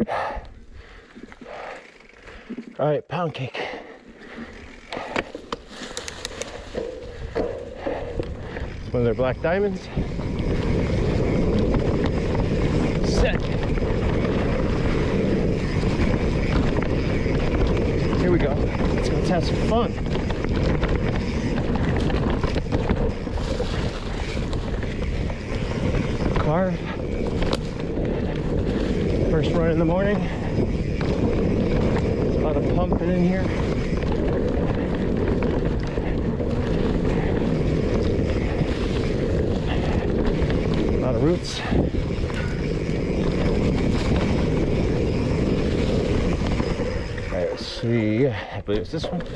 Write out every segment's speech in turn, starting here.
All right, pound cake. One of their black diamonds. Set. Here we go. Let's have some fun. Carve. First run in the morning. A lot of pumping in here. A lot of roots. Alright, let's see. I believe it's this one.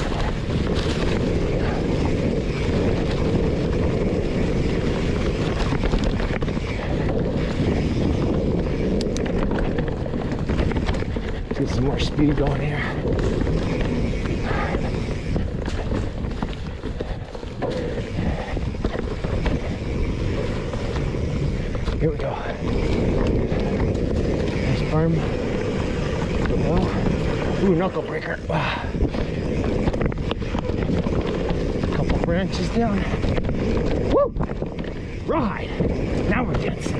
Get some more speed going here. Here we go. Nice berm. Ooh, knuckle breaker. Couple branches down. Woo! Rawhide. Now we're dancing.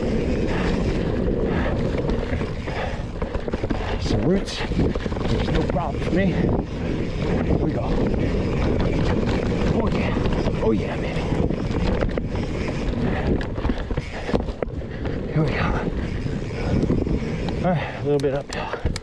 Some roots. There's no problem for me. Here we go. Oh yeah. Oh yeah, baby. Here we go. All right, a little bit uphill.